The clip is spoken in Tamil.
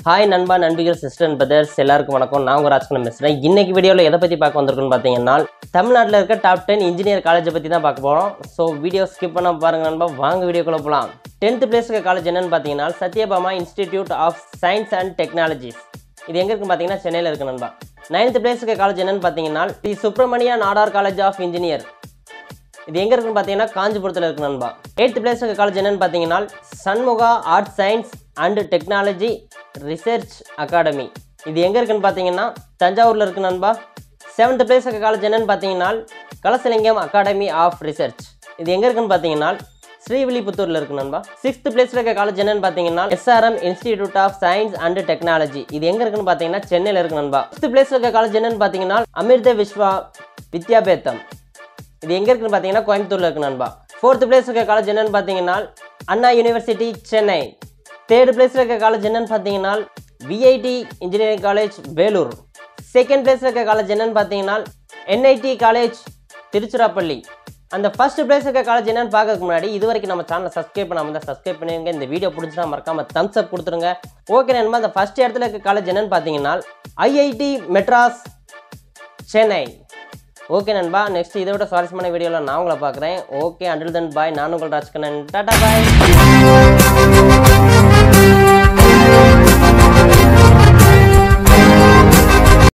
ஹாய் நண்பா நண்பிகள் சிஸ்டர் அண்ட் பிரதர்ஸ் எல்லாருக்கும் வணக்கம். நான் உங்கள் ராஜ்குமார் பேசுகிறேன். இன்னைக்கு வீடியோவில் எதை பற்றி பார்க்க வந்திருக்குன்னு பார்த்தீங்கன்னா தமிழ்நாட்டில் இருக்க டாப் 10 இன்ஜினியர் காலேஜை பற்றி தான் பார்க்க போகிறோம். ஸோ வீடியோ ஸ்கிப் பண்ண பாருங்க நண்பா. வாங்க வீடியோக்குள்ள போகலாம். 10th பிளேஸ் காலேஜ் என்னன்னு பார்த்தீங்கன்னா Sathyabama institute of science and technologies. இது எங்கே இருக்குன்னு பார்த்தீங்கன்னா சென்னையில் இருக்கு நண்பா. 9th பிளேஸ் காலேஜ் என்னன்னு பார்த்தீங்கன்னா the Subramanya Nadar college of engineer. இது எங்கே இருக்குன்னு பார்த்தீங்கன்னா காஞ்சிபுரத்தில் இருக்கு நண்பா. 8th பிளேஸ் காலேஜ் என்னன்னு பார்த்தீங்கன்னா Shanmugha art science and technology research academy. இது எங்கே இருக்குன்னு பார்த்தீங்கன்னா தஞ்சாவூரில் இருக்கு நண்பா. 7th பிளேஸ் காலேஜ் என்னன்னு பார்த்தீங்கன்னா கலசலிங்கம் அகாடமி ஆஃப் ரிசர்ச். இது எங்கே இருக்குன்னு பார்த்தீங்கன்னா ஸ்ரீவில்லிபுத்தூரில் இருக்கு நண்பா. 6th பிளேஸ் காலேஜ் என்னன்னு பார்த்தீங்கன்னா SRM institute of science and technology. இது எங்கே இருக்குன்னு பார்த்தீங்கன்னா சென்னையில் இருக்கு நண்பா. 5th பிளேஸ் காலேஜ் என்னன்னு பார்த்தீங்கன்னா அமிர்த விஸ்வா வித்யாபேத்தம். இது எங்கே இருக்குன்னு பார்த்தீங்கன்னா கோயம்புத்தூரில் இருக்கு நண்பா. 4th பிளேஸ் காலேஜ் என்னன்னு பார்த்தீங்கன்னா Anna university Chennai. 3rd place college என்னன்னு பார்த்தீங்கன்னா VIT engineering college Vellore. 2nd place college என்னன்னு பார்த்தீங்கன்னா NIT காலேஜ் திருச்சிராப்பள்ளி. அந்த ஃபர்ஸ்ட் பிளேஸ் காலேஜ் என்னன்னு பார்க்கறதுக்கு முன்னாடி இது வரைக்கும் நம்ம சேனலை சப்ஸ்கிரைப் பண்ணாமல் தான் சப்ஸ்கிரைப் பண்ணிடுங்க. இந்த வீடியோ பிடிச்சா மறக்காம தம்ஸ் அப் கொடுத்துருங்க. ஓகே நண்பா, அந்த ஃபர்ஸ்ட் இடத்துல இருக்க காலேஜ் என்னன்னு பார்த்தீங்கன்னா IIT மெட்ராஸ் சென்னை. ஓகே நண்பா, நெக்ஸ்ட் இதை விட சுவாரஸ்யமான வீடியோவில் நான் உங்களை பார்க்குறேன். Okay, until then bye. நான் உங்கள் ராஜ்கண்ணன். டாடா பாய்.